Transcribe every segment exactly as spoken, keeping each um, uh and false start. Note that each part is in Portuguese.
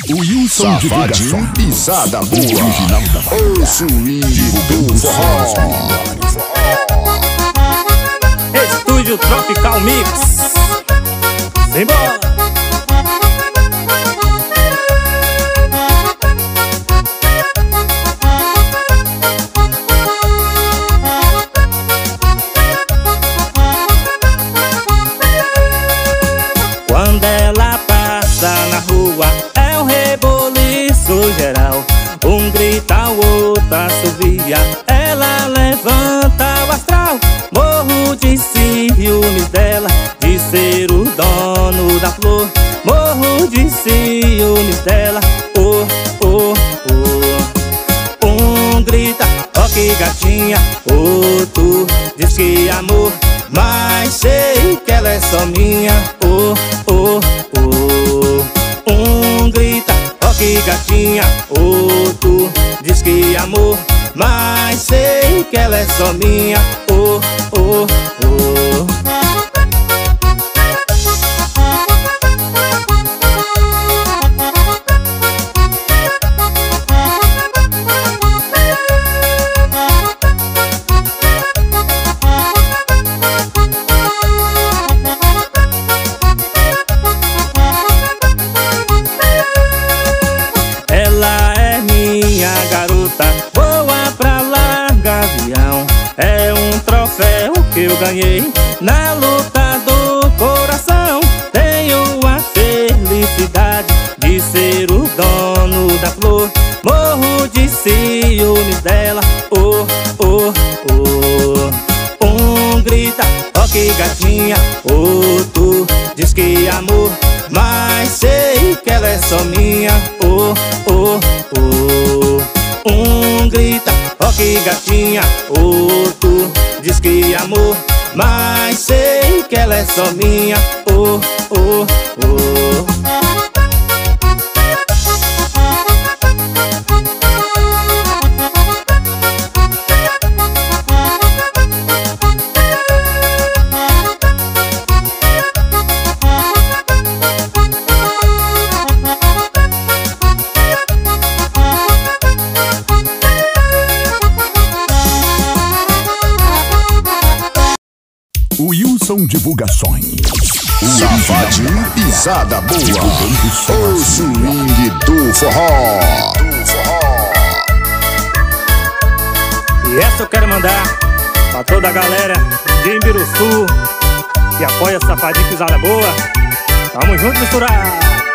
O Wilson Safadinho, pisada boa. O swing do forró. Estúdio Tropical Mix. Simbora! Quando ela passa na rua é um reboliço geral. Um grita, o outro assovia, ela levanta o astral. Morro de ciúmes dela, de ser o dono da flor. Morro de ciúmes dela, oh, oh, oh. Um grita, ó que gatinha, outro diz que amor, mas sei que ela é só minha, oh, oh, oh. Um grita, ó que gatinha, outro diz que amor, mas sei que ela é só minha, oh, oh, oh. É um troféu que eu ganhei na luta do coração. Tenho a felicidade de ser o dono da flor. Morro de ciúmes dela, oh, oh, oh. Um grita, ó que gatinha, outro diz que amor, mas sei que ela é só minha, oh, oh, oh. Um grita, ó que gatinha, outro diz que amor, mas sei que ela é só minha, oh, oh, oh. O Wilson Divulgações. Safadinho, pisada boa. O swing do forró. E essa eu quero mandar pra toda a galera de Imbiruçu que apoia Safadinho, pisada boa. Tamo junto, misturar.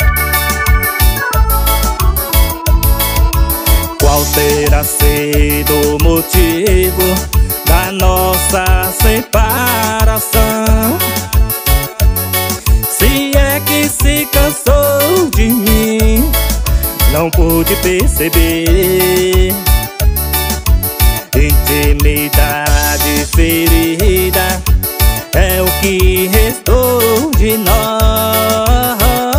Qual terá sido o motivo da nossa separação? Se é que se cansou de mim, não pude perceber. Intimidade ferida é o que restou de nós.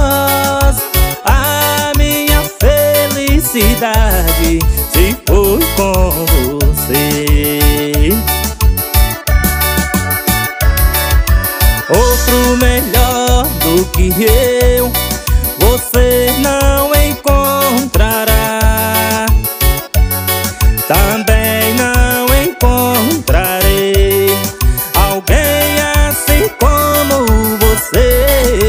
A minha felicidade se foi com você. Outro melhor do que eu você não encontrará. Também não encontrarei alguém assim como você.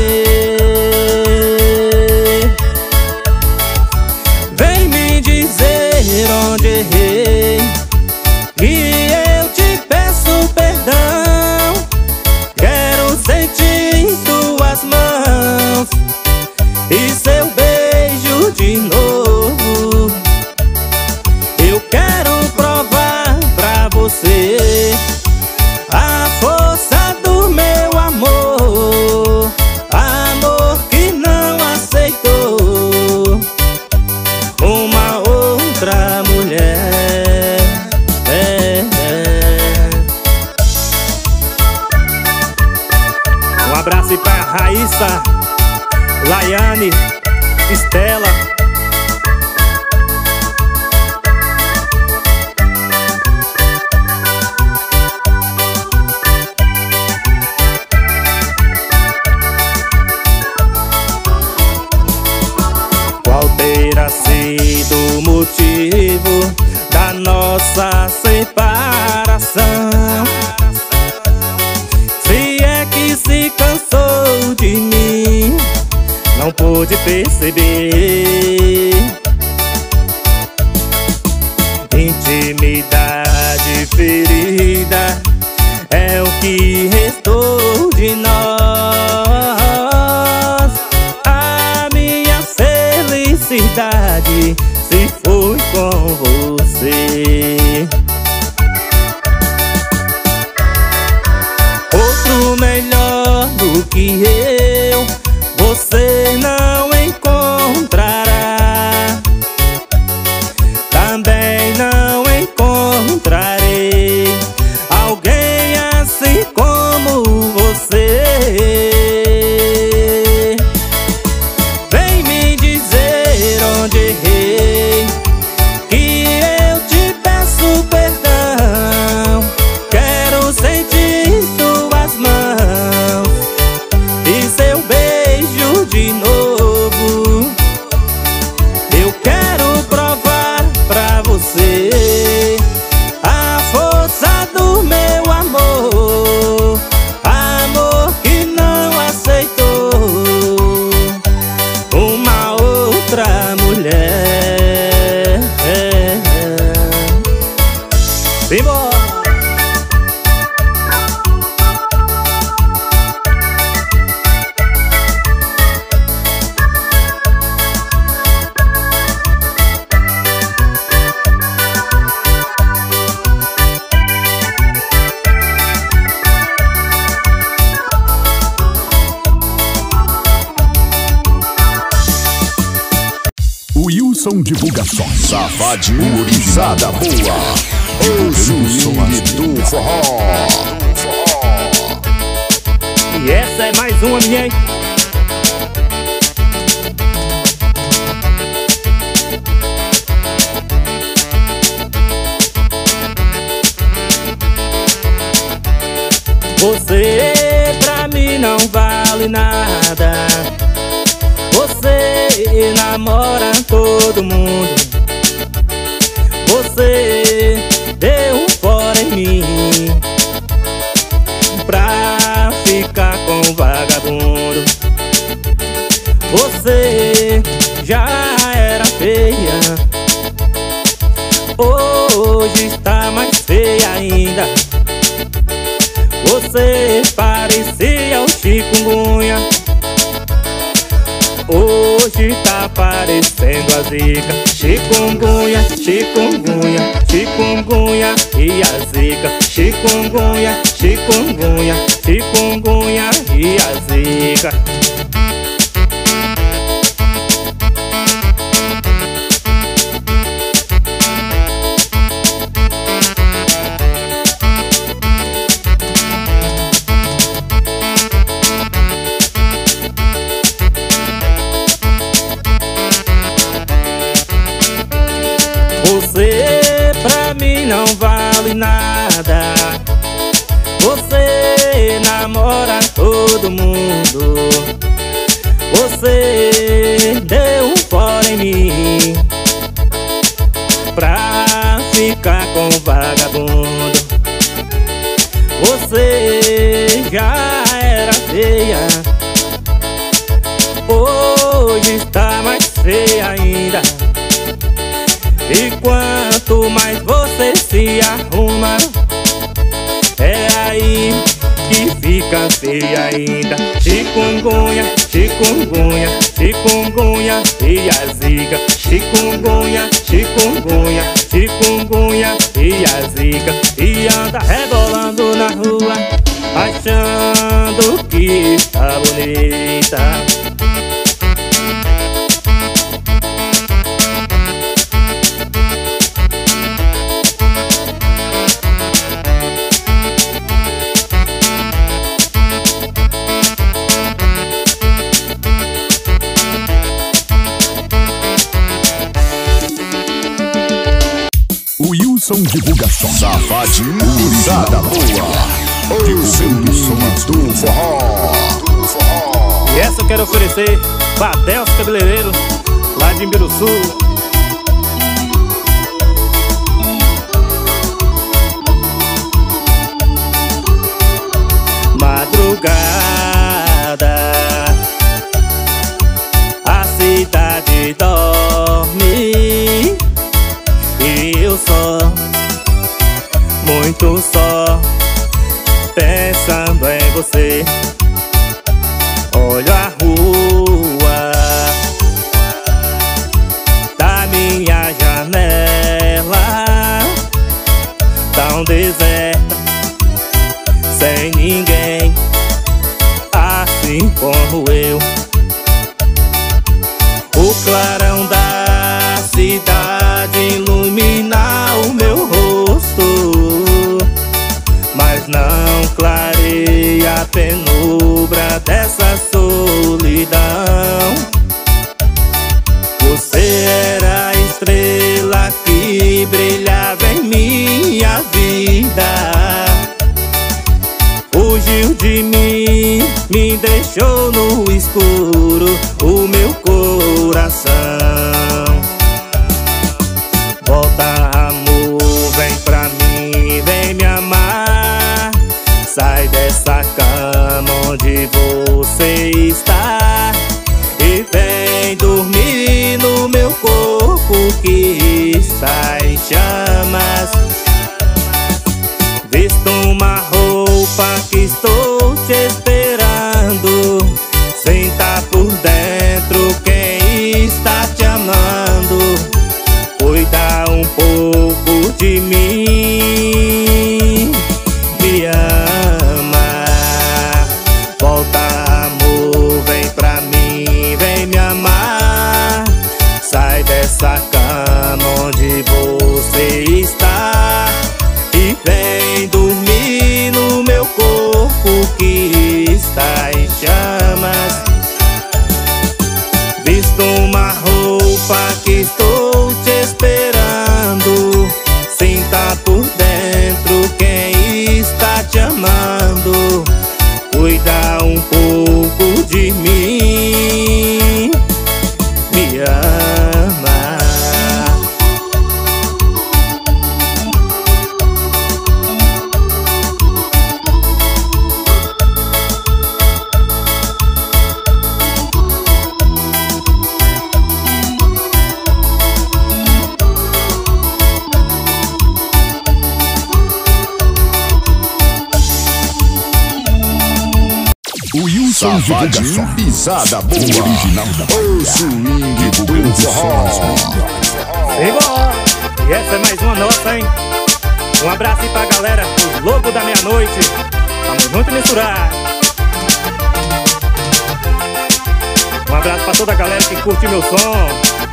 Vem me dizer onde errei e eu te peço perdão. Quero sentir tuas mãos e seu beijo de novo. Eu quero provar pra você a força do meu amor. Amor que não aceitou uma outra mulher. É, é. Um abraço aí pra Raíssa, Laiane, Estela. nossa separação. Se é que se cansou de mim, não pôde perceber. Intimidade ferida é o que restou de nós. A minha felicidade se foi com você. Outro melhor do que eu você não encontrará. Também não encontrarei alguém assim como você. Vem me dizer onde errei, que eu te peço perdão. Quero sentir suas mãos e seu beijo de novo. Eu quero provar pra você a força do meu amor, amor que não aceitou uma outra mulher. Simbora! Wilson Divulgações, Safadinho, risada boa, o swing do forró. E essa é mais uma minha, hein? Você pra mim não vale nada. Você namora todo mundo. Você deu um fora em mim pra ficar com o vagabundo. Você já era feia, hoje está mais feia ainda. Você parecia o chikungunya, hoje tá parecendo a zika. Chikungunya, chikungunya, chikungunya e a zika. Chikungunya, chikungunya, chikungunya e a zika. Você pra mim não vale nada. Você namora todo mundo. Você deu um fora em mim pra ficar com o vagabundo. Você já era feia, hoje está mais feia ainda. E quanto mais você se arruma, é aí que fica feia ainda. Chikungunya, chikungunya, chikungunya e a zika. Chikungunya, chikungunya, chikungunya e a zika. E anda rebolando na rua, achando que está bonita. Wilson Divulgações, Safadinho, risada boa, o swing do forró. E essa eu quero oferecer pra Delcio Cabeleireiro, lá de Imbiruçu. só pensando em você. Olho a rua da minha janela, tão deserta, sem ninguém, assim como eu. O clarão da cidade ilumina o meu rosto, mas não clareia a penumbra dessa solidão. Você era a estrela que brilhava em minha vida, fugiu de mim, me deixou no escuro o meu coração. Volta, amor, vem pra mim, vem me amar. Sai dessa cama onde você está e vem dormir no meu corpo que está em chamas. Visto uma roupa que estou te esperando, senta por dentro quem está te amando. Cuida um pouco de mim, me ama. Volta, amor, vem pra mim, vem me amar. Sai dessa cama onde você está e vem dormir no meu corpo que está em chamas. Visto uma roupa que estou te esperando, senta por dentro quem está te amando. Cuida um pouco de mim, me ama. O Wilson Safadinho, pisada boa, original da o swing do forró. Simbora! E essa é mais uma nossa, hein? Um abraço aí pra galera do Lobo da Meia-Noite. Tamo junto e misturado. Um abraço pra toda a galera que curte meu som.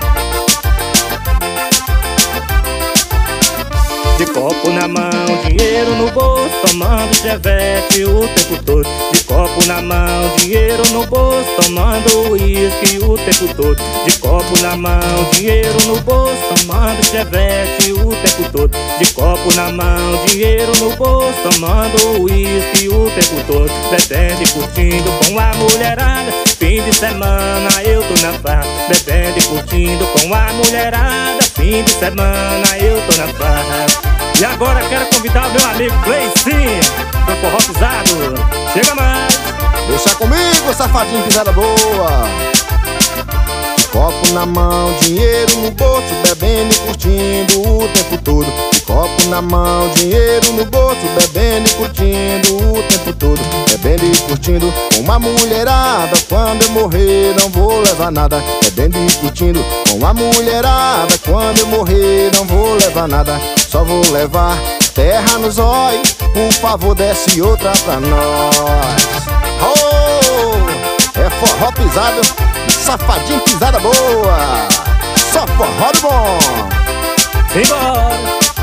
De copo na mão, dinheiro no bolso, tomando chevette o tempo todo. De copo na mão, dinheiro no bolso, tomando uísque o tempo todo. De copo na mão, dinheiro no bolso, tomando chevette o tempo todo. De copo na mão, dinheiro no bolso, tomando uísque o tempo todo. Bebendo e curtindo com a mulherada, fim de semana eu tô na farra. Bebendo e curtindo com a mulherada, fim de semana eu tô na farra. E agora quero convidar o meu amigo Cleicinho do Forró Pisado. Chega mais! Deixa comigo, safadinho, pisada boa. De copo na mão, dinheiro no bolso, bebendo e curtindo o tempo todo. De copo na mão, dinheiro no bolso, bebendo e curtindo o tempo todo. Bebendo e curtindo com uma mulherada, quando eu morrer não vou levar nada. Bebendo e curtindo com uma mulherada, quando eu morrer não vou levar nada. Só vou levar terra nos olhos, por favor desce outra pra nós. Oh, é forró pisado, safadinho, pisada boa. Só forró do bom. Simbora!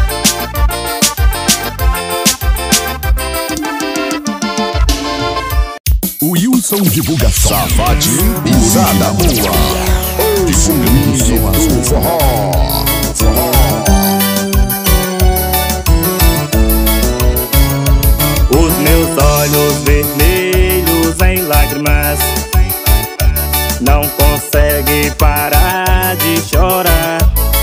O Wilson Divulgação, safadinho, pisada boa, o swing do forró. Forró. Os meus olhos vermelhos em lágrimas não conseguem parar de chorar.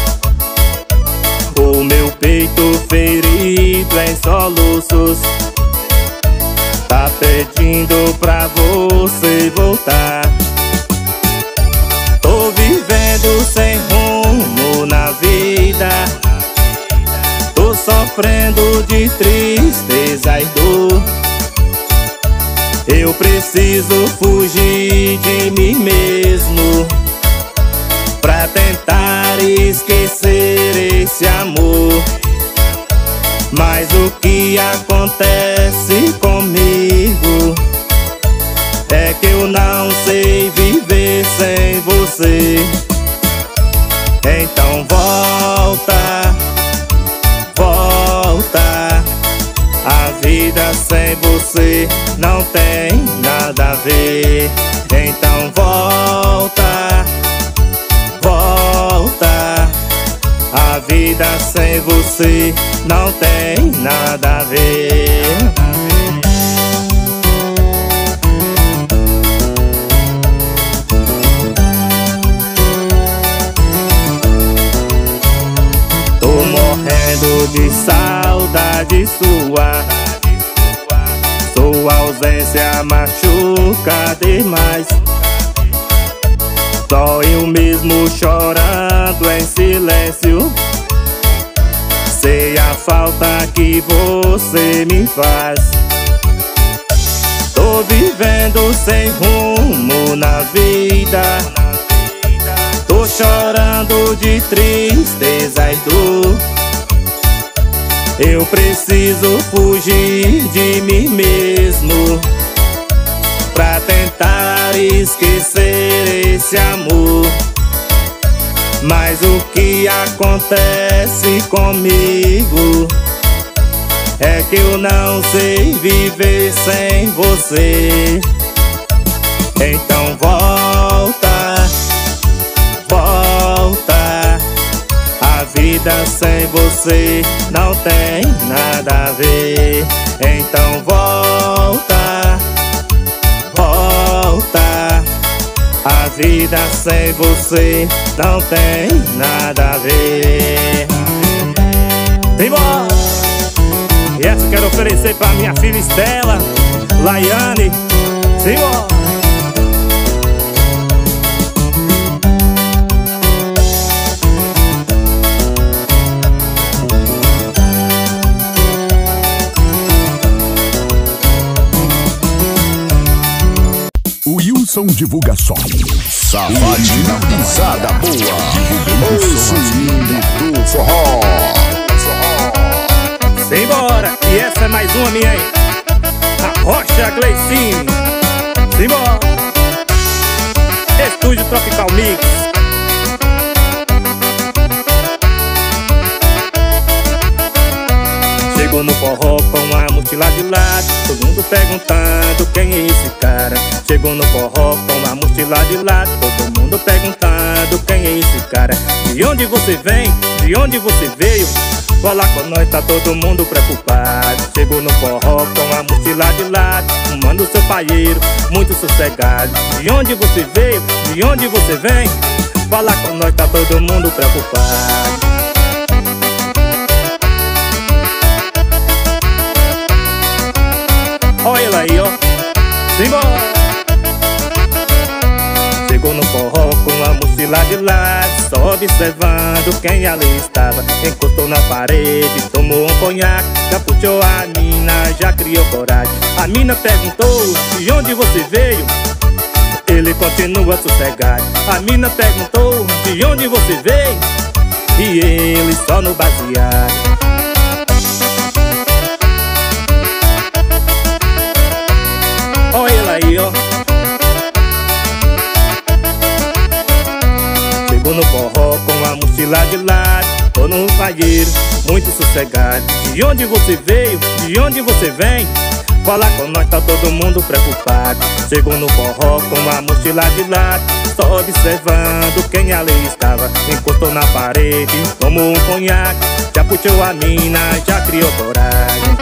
O meu peito ferido em soluços tá pedindo pra você voltar. Tô vivendo sem preciso fugir de mim mesmo pra tentar esquecer esse amor. Mas o que acontece comigo é que eu não sei viver sem você. Então volta, volta. A vida sem você não tem nada a ver. Então volta, volta. A vida sem você não tem nada a ver. Tô morrendo de saudade sua. Sua ausência machuca demais. Só eu mesmo chorando em silêncio. Sei a falta que você me faz. Tô vivendo sem rumo na vida. Tô chorando de tristeza e dor. Eu preciso fugir de mim mesmo pra tentar esquecer esse amor. Mas o que acontece comigo é que eu não sei viver sem você. Então volta, volta. A vida sem você não tem nada a ver. Então volta, volta. A vida sem você não tem nada a ver. Simbora! E essa eu quero oferecer pra minha filha Estela, Laiane. Simbora! Wilson Divulgações. Safadinha pisada boa. O swing do forró. Simbora! E essa é mais uma minha aí. A Rocha Gleicine. Simbora! Estúdio Tropical Mix. Chegou no forró com a mochila de lado, todo mundo perguntando quem é esse cara. Chegou no forró com a mochila de lado, todo mundo perguntando quem é esse cara. De onde você vem? De onde você veio? Fala com nós, tá todo mundo preocupado. Chegou no forró com a mochila de lado, fumando seu paieiro, muito sossegado. De onde você veio? De onde você vem? Fala com nós, tá todo mundo preocupado. Olha ele aí, ó. Simbora! Chegou no forró com a mochila de lado, só observando quem ali estava. Encostou na parede, tomou um conhaque, já puxou a mina, já criou coragem. A mina perguntou, de onde você veio? Ele continua sossegado. A mina perguntou, de onde você veio? E ele só no baseado. Olha ele aí, ó. Chegou no forró com a mochila de lado, tô no paieiro, muito sossegado. De onde você veio? De onde você vem? Fala com nós, tá todo mundo preocupado. Chegou no forró com a mochila de lado, só observando quem ali estava. Encostou na parede, tomou um conhaque, já puxou a mina, já criou coragem.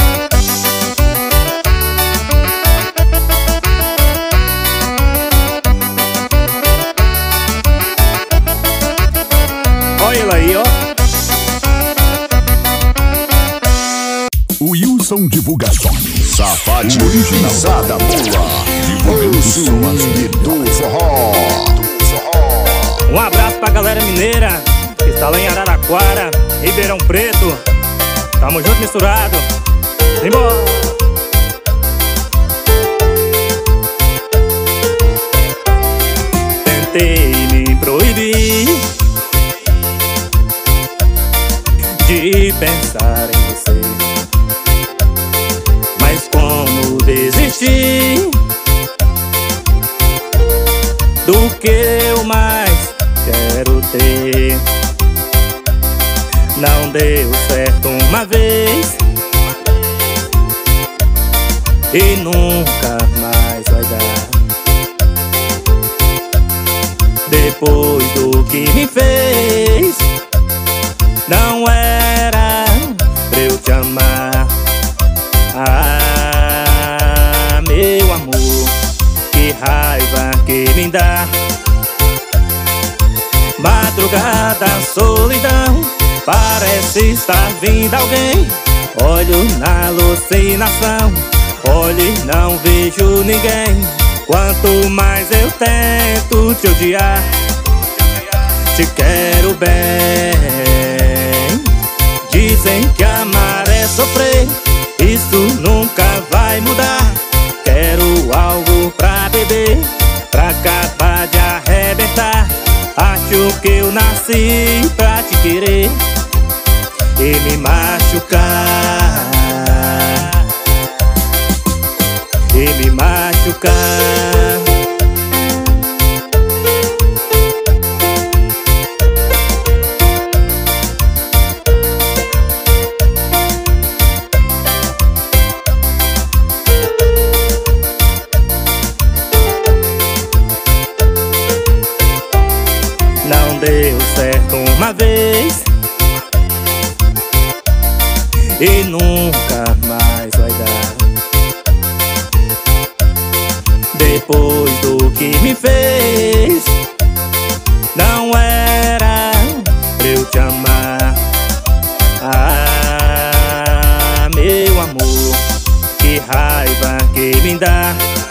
Olha ele aí, ó. Wilson Divulgações. Safadinha pisada boa. Divulgando swing do forró. Um abraço pra galera mineira que está lá em Araraquara, Ribeirão Preto. Tamo junto, misturado. Simbora! pensar em você. Mas como desistir do que eu mais quero ter? Não deu certo uma vez e nunca mais vai dar. Depois do que me fez, não era pra eu te amar. Ah, meu amor, que raiva que me dá. Madrugada, solidão, parece estar vindo alguém. Olho na alucinação, olhe, não vejo ninguém. Quanto mais eu tento te odiar, te quero bem. Dizem que amar é sofrer, isso nunca vai mudar. Quero algo pra beber, pra acabar de arrebentar. Acho que eu nasci pra te querer e me machucar, e me machucar. Não deu certo uma vez e nunca mais vai dar. Depois do que me fez, não era pra eu te amar. Ah, meu amor, que raiva que me dá.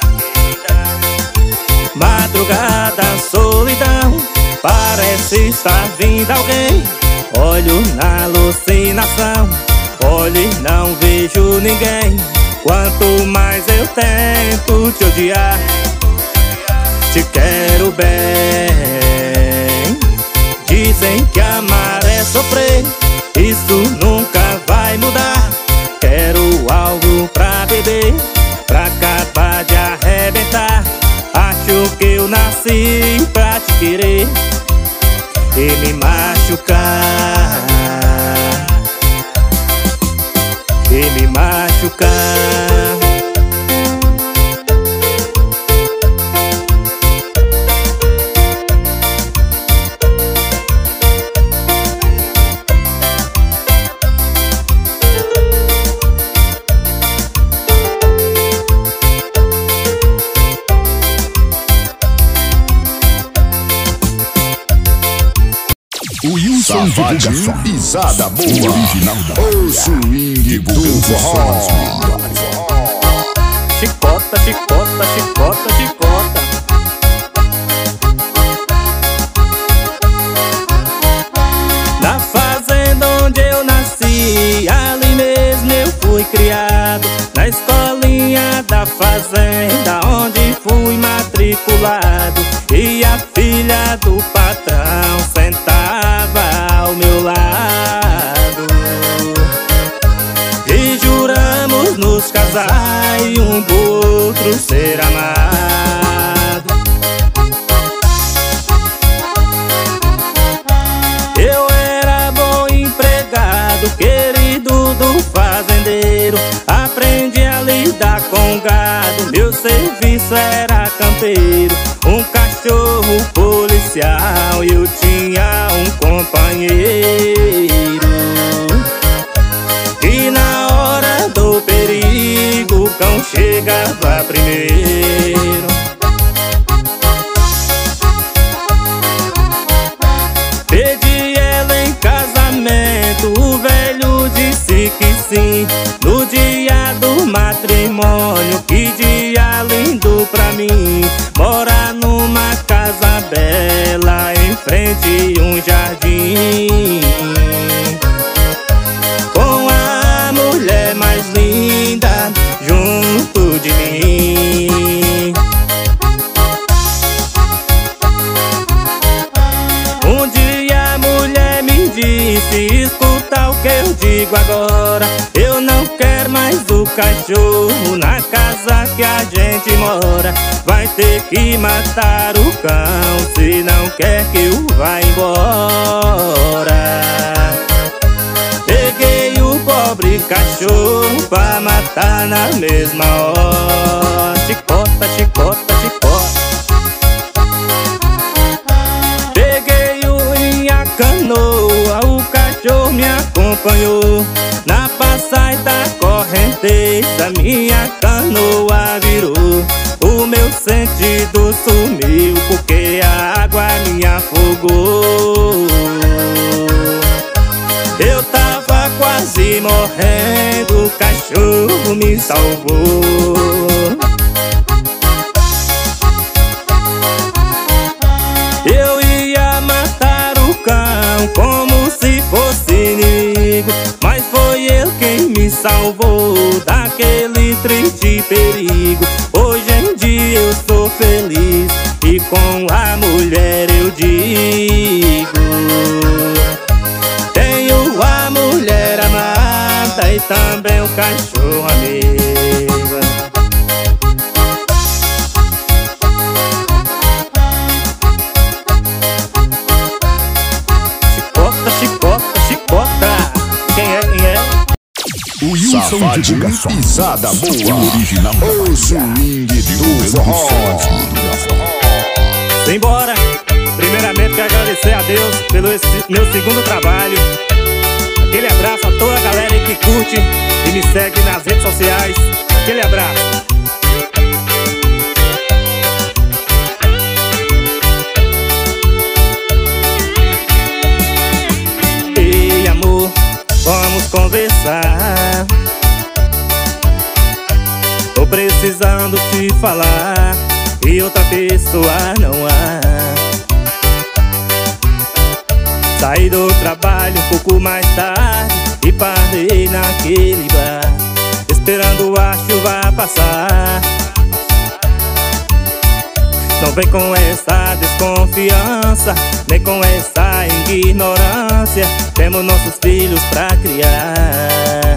Madrugada, solidão, parece estar vindo alguém. Olho na alucinação, olhe, não vejo ninguém. Quanto mais eu tento te odiar, te quero bem. Dizem que amar é sofrer, isso nunca vai mudar. Quero algo pra beber, pra acabar de arrebentar. Acho que eu nasci pra te querer e me machucar, e me machucar. O Wilson Safadinho, pisada boa, original da o swing do forró. Chicota, chicota, chicota, chicota. Na fazenda onde eu nasci, ali mesmo eu fui criado. Na escolinha da fazenda onde fui matriculado. E a filha do patrão sentava ao meu lado. E juramos nos casar e um do outro ser amado. Eu era bom empregado, querido do fazendeiro. Aprendi a lidar com gado, meu serviço era campeiro. Um cachorro policial e eu tinha um companheiro. E na hora do perigo o cão chegava primeiro. Pedi ela em casamento, o velho disse que sim. No dia do matrimônio, que dia lindo pra mim. Morar numa casa bela, em frente um jardim, com a mulher mais linda junto de mim. Um dia a mulher me disse: escuta o que eu digo agora, eu não quero mais o cachorro na casa que a gente mora. Vai ter que matar o cão se não quer que eu vá embora. Peguei o pobre cachorro pra matar na mesma hora. Chicota, chicota, chicota. Peguei-o em a canoa, o cachorro me acompanhou. Na passagem da correnteza, minha canoa virou. O meu sentido sumiu porque a água me afogou. Eu tava quase morrendo, o cachorro me salvou. Eu ia matar o cão como se fosse inimigo, mas foi ele quem me salvou daquele triste perigo. Hoje em dia eu sou feliz e com a mulher eu digo: tenho a mulher amada e também o cachorro amigo. Chicota, chicota, chicota. Quem é, quem é? O Wilson Divulgações, pisada boa, o original, o swing do forró. Simbora! Primeiramente quero agradecer a Deus pelo esse meu segundo trabalho. Aquele abraço a toda a galera que curte e me segue nas redes sociais. Aquele abraço. Ei, amor, vamos conversar. Tô precisando te falar e outra pessoa não há. Saí do trabalho um pouco mais tarde e parei naquele bar, esperando a chuva passar. Não vem com essa desconfiança, nem com essa ignorância. Temos nossos filhos pra criar.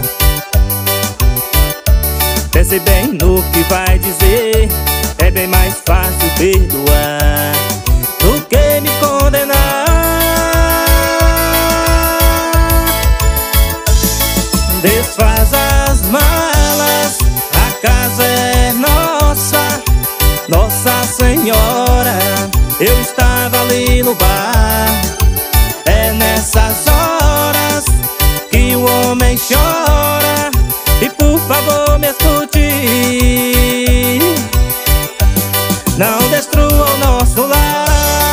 Pense bem no que vai dizer, é bem mais fácil perdoar do que me condenar. Desfaz as malas, a casa é nossa, Nossa Senhora. Eu estava ali no bar, é nessas horas que o homem chora. E por favor me escute, não destrua o nosso lar.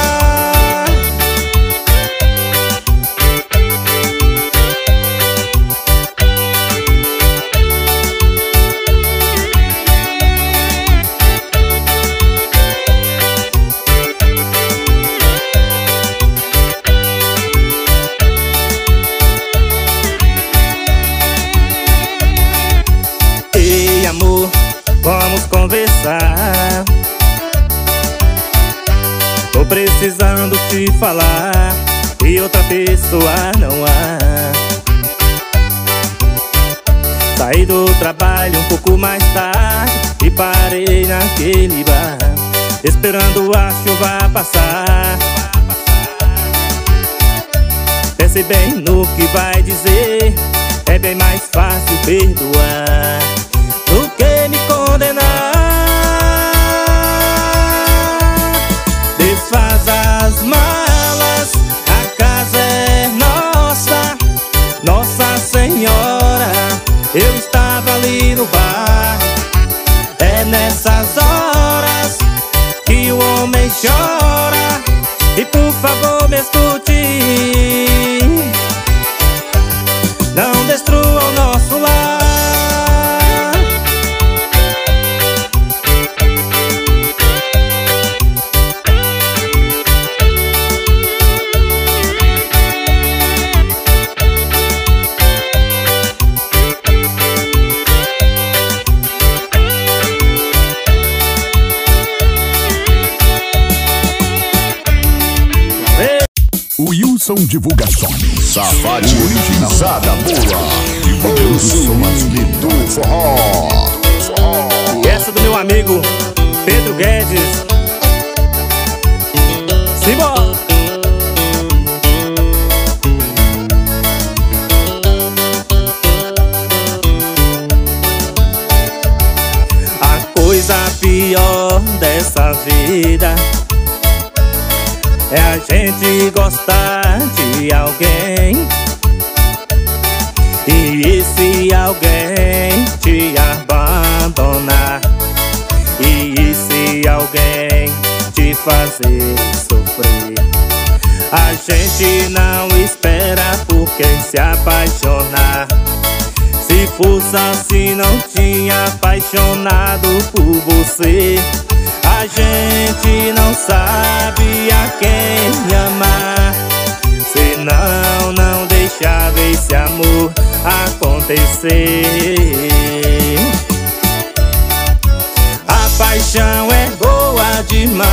Ei, amor, vamos conversar. Tô precisando te falar e outra pessoa não há. Saí do trabalho um pouco mais tarde e parei naquele bar, esperando a chuva passar. Pense bem no que vai dizer, é bem mais fácil perdoar do que me condenar. Desfaz as malas, a casa é nossa, Nossa Senhora. Eu estava ali no bar, é nessas horas que o homem chora. E por favor me escute, não destrua o nosso lar. Wilson Divulgações. Safadinho original. Pisada boa. Divulgando swing do forró. E essa do meu amigo Pedro Guedes. Simbora! A coisa pior dessa vida é a gente gostar de alguém, e se alguém te abandonar, e se alguém te fazer sofrer. A gente não espera por quem se apaixonar. Se fosse assim não tinha apaixonado por você. A gente não sabe a quem amar, senão não deixava esse amor acontecer. A paixão é boa demais,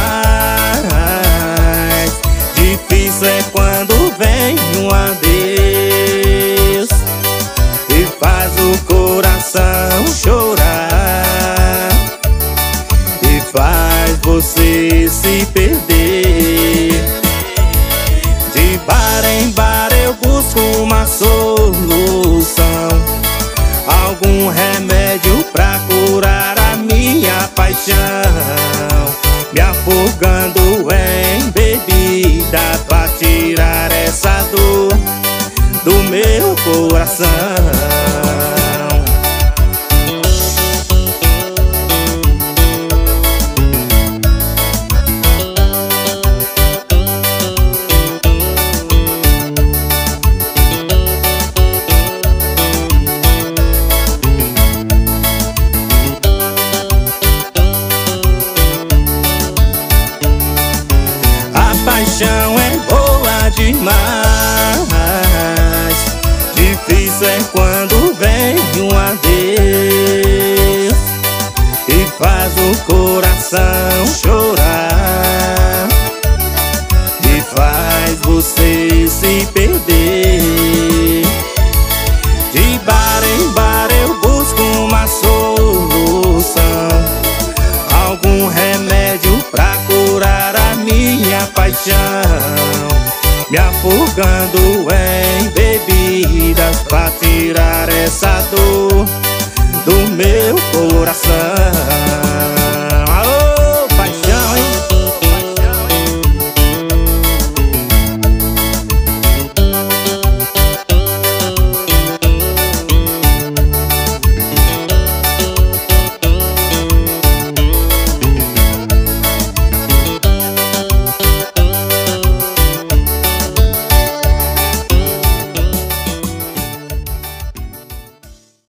difícil é quando vem um adeus e faz o coração chorar, e faz você se perder. De bar em bar eu busco uma solução, algum remédio pra curar a minha paixão, me afogando em bebida pra tirar essa dor do meu coração. A paixão é boa demais, difícil é quando vem um adeus e faz o coração chorar, e faz você se perder. De bar em bar eu busco uma solução, algum remédio pra curar a minha paixão, me afogando em bebidas pra tirar essa dor do meu coração.